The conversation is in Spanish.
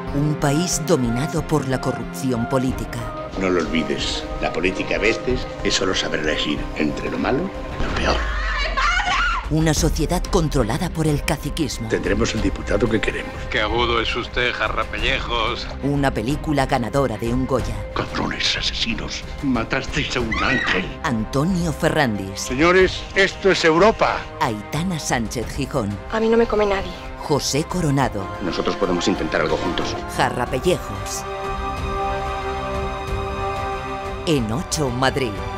Un país dominado por la corrupción política. No lo olvides, la política a veces es solo saber elegir entre lo malo y lo peor. Una sociedad controlada por el caciquismo. Tendremos el diputado que queremos. Qué agudo es usted, jarrapellejos. Una película ganadora de un Goya. Cabrones asesinos, matasteis a un ángel. Antonio Ferrandis. Señores, esto es Europa. Aitana Sánchez Gijón. A mí no me come nadie. José Coronado. Nosotros podemos intentar algo juntos. Jarrapellejos. En 8 Madrid.